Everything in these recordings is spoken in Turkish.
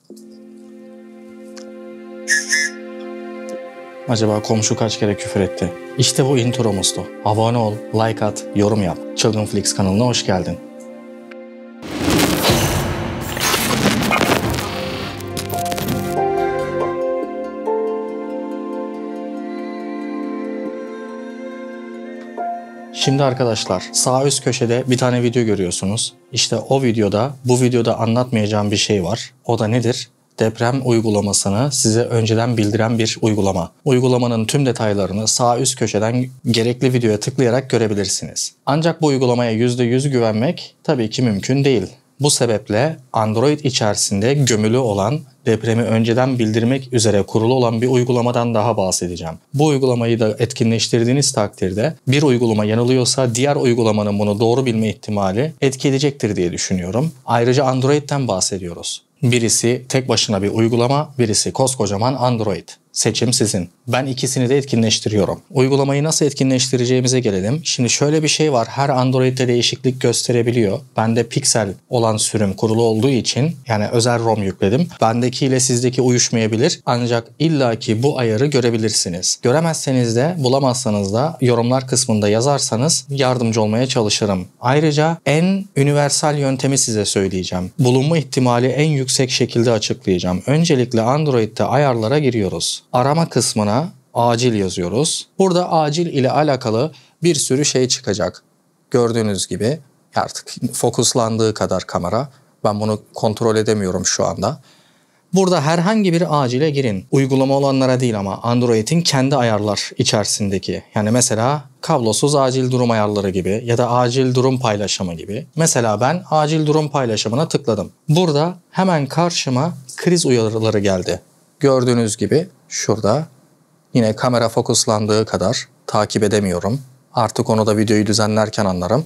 Acaba komşu kaç kere küfür etti? İşte bu intromuzdu. Abone ol, like at, yorum yap. Çılgın Flix kanalına hoş geldin. Şimdi arkadaşlar sağ üst köşede bir tane video görüyorsunuz. İşte o videoda, bu videoda anlatmayacağım bir şey var. O da nedir? Deprem uygulamasını size önceden bildiren bir uygulama. Uygulamanın tüm detaylarını sağ üst köşeden gerekli videoya tıklayarak görebilirsiniz. Ancak bu uygulamaya %100 güvenmek tabii ki mümkün değil. Bu sebeple Android içerisinde gömülü olan, depremi önceden bildirmek üzere kurulu olan bir uygulamadan daha bahsedeceğim. Bu uygulamayı da etkinleştirdiğiniz takdirde bir uygulama yanılıyorsa diğer uygulamanın bunu doğru bilme ihtimali etki edecektir diye düşünüyorum. Ayrıca Android'den bahsediyoruz. Birisi tek başına bir uygulama, birisi koskocaman Android. Seçim sizin. Ben ikisini de etkinleştiriyorum. Uygulamayı nasıl etkinleştireceğimize gelelim. Şimdi şöyle bir şey var. Her Android'de değişiklik gösterebiliyor. Bende Pixel olan sürüm kurulu olduğu için yani özel ROM yükledim. Bendekiyle sizdeki uyuşmayabilir. Ancak illaki bu ayarı görebilirsiniz. Göremezseniz de bulamazsanız da yorumlar kısmında yazarsanız yardımcı olmaya çalışırım. Ayrıca en universal yöntemi size söyleyeceğim. Bulunma ihtimali en yüksek şekilde açıklayacağım. Öncelikle Android'de ayarlara giriyoruz. Arama kısmına acil yazıyoruz. Burada acil ile alakalı bir sürü şey çıkacak. Gördüğünüz gibi artık fokuslandığı kadar kamera. Ben bunu kontrol edemiyorum şu anda. Burada herhangi bir acile girin. Uygulama olanlara değil ama Android'in kendi ayarlar içerisindeki. Yani mesela kablosuz acil durum ayarları gibi ya da acil durum paylaşımı gibi. Mesela ben acil durum paylaşımına tıkladım. Burada hemen karşıma kriz uyarıları geldi. Gördüğünüz gibi şurada yine kamera fokuslandığı kadar takip edemiyorum. Artık onu da videoyu düzenlerken anlarım.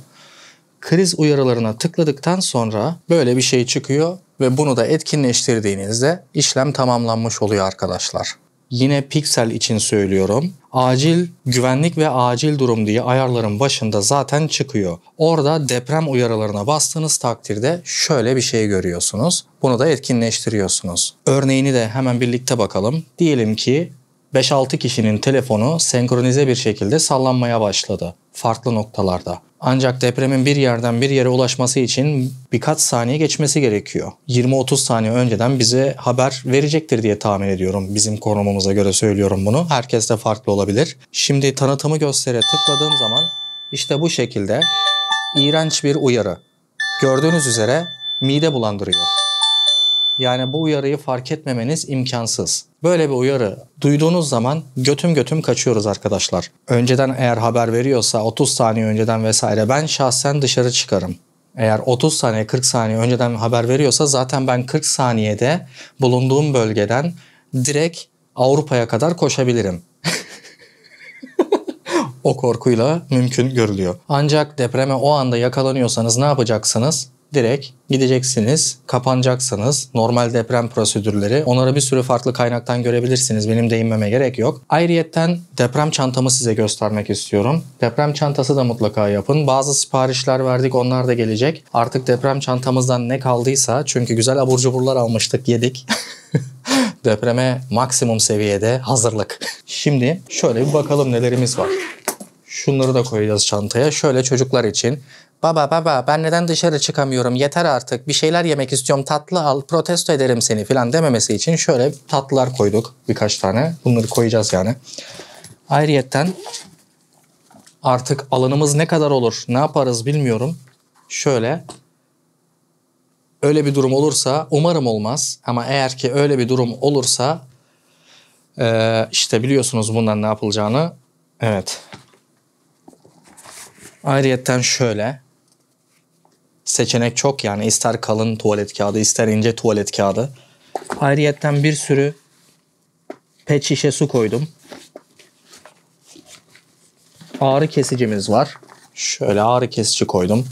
Kriz uyarılarına tıkladıktan sonra böyle bir şey çıkıyor ve bunu da etkinleştirdiğinizde işlem tamamlanmış oluyor arkadaşlar. Yine Pixel için söylüyorum. Acil güvenlik ve acil durum diye ayarların başında zaten çıkıyor. Orada deprem uyarılarına bastığınız takdirde şöyle bir şey görüyorsunuz. Bunu da etkinleştiriyorsunuz. Örneğini de hemen birlikte bakalım. Diyelim ki 5-6 kişinin telefonu senkronize bir şekilde sallanmaya başladı farklı noktalarda. Ancak depremin bir yerden bir yere ulaşması için birkaç saniye geçmesi gerekiyor. 20-30 saniye önceden bize haber verecektir diye tahmin ediyorum. Bizim konumumuza göre söylüyorum bunu. Herkes de farklı olabilir. Şimdi tanıtımı göstere tıkladığım zaman işte bu şekilde iğrenç bir uyarı. Gördüğünüz üzere mide bulandırıyor. Yani bu uyarıyı fark etmemeniz imkansız. Böyle bir uyarı duyduğunuz zaman götüm kaçıyoruz arkadaşlar. Önceden eğer haber veriyorsa 30 saniye önceden vesaire ben şahsen dışarı çıkarım. Eğer 30 saniye 40 saniye önceden haber veriyorsa zaten ben 40 saniyede bulunduğum bölgeden direkt Avrupa'ya kadar koşabilirim. O korkuyla mümkün görülüyor. Ancak depreme o anda yakalanıyorsanız ne yapacaksınız? Direkt gideceksiniz, kapanacaksınız. Normal deprem prosedürleri. Onları bir sürü farklı kaynaktan görebilirsiniz. Benim değinmeme gerek yok. Ayrıyetten deprem çantamı size göstermek istiyorum. Deprem çantası da mutlaka yapın. Bazı siparişler verdik, onlar da gelecek. Artık deprem çantamızdan ne kaldıysa, çünkü güzel abur cuburlar almıştık, yedik. Depreme maksimum seviyede hazırlık. Şimdi şöyle bir bakalım nelerimiz var. Şunları da koyacağız çantaya. Şöyle çocuklar için. Baba ben neden dışarı çıkamıyorum, yeter artık, bir şeyler yemek istiyorum, tatlı al, protesto ederim seni falan dememesi için şöyle tatlılar koyduk birkaç tane. Bunları koyacağız yani. Ayrıyetten artık alanımız ne kadar olur, ne yaparız bilmiyorum. Şöyle öyle bir durum olursa, umarım olmaz ama eğer ki öyle bir durum olursa işte biliyorsunuz bundan ne yapılacağını. Evet. Ayrıyetten şöyle seçenek çok, yani ister kalın tuvalet kağıdı ister ince tuvalet kağıdı. Ayrıyetten bir sürü pet şişe su koydum. Ağrı kesicimiz var. Şöyle ağrı kesici koydum.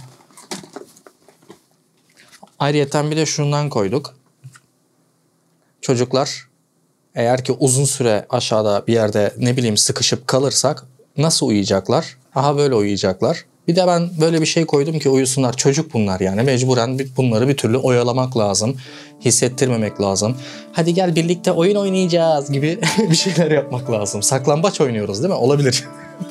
Ayrıyetten bir de şundan koyduk. Çocuklar eğer ki uzun süre aşağıda bir yerde ne bileyim sıkışıp kalırsak nasıl uyuyacaklar? Aha böyle uyuyacaklar. Bir de ben böyle bir şey koydum ki uyusunlar. Çocuk bunlar yani. Mecburen bunları bir türlü oyalamak lazım. Hissettirmemek lazım. Hadi gel birlikte oyun oynayacağız gibi bir şeyler yapmak lazım. Saklambaç oynuyoruz değil mi? Olabilir.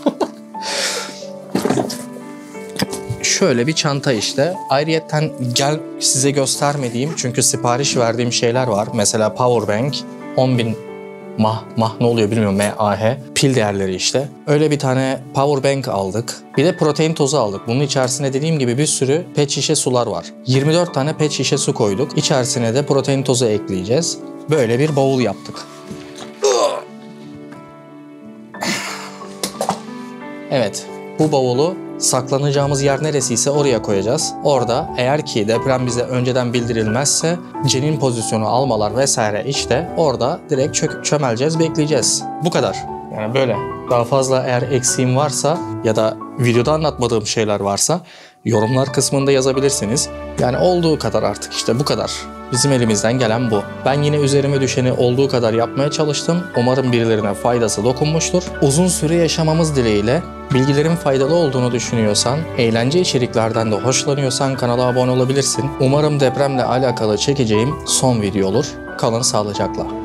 Şöyle bir çanta işte. Ayrıyetten gel size göstermediğim çünkü sipariş verdiğim şeyler var. Mesela powerbank 10.000 mah ne oluyor bilmiyorum, MAH. Pil değerleri işte. Öyle bir tane powerbank aldık. Bir de protein tozu aldık. Bunun içerisine dediğim gibi bir sürü pet şişe sular var. 24 tane pet şişe su koyduk. İçerisine de protein tozu ekleyeceğiz. Böyle bir bavul yaptık. Evet, bu bavulu saklanacağımız yer neresiyse oraya koyacağız. Orada eğer ki deprem bize önceden bildirilmezse cenin pozisyonu almalar vesaire işte orada direkt çömeleceğiz, bekleyeceğiz. Bu kadar. Yani böyle. Daha fazla eğer eksiğim varsa ya da videoda anlatmadığım şeyler varsa yorumlar kısmında yazabilirsiniz. Yani olduğu kadar artık işte bu kadar. Bizim elimizden gelen bu. Ben yine üzerime düşeni olduğu kadar yapmaya çalıştım. Umarım birilerine faydası dokunmuştur. Uzun süre yaşamamız dileğiyle. Bilgilerin faydalı olduğunu düşünüyorsan, eğlence içeriklerden de hoşlanıyorsan kanala abone olabilirsin. Umarım depremle alakalı çekeceğim son video olur. Kalın sağlıcakla.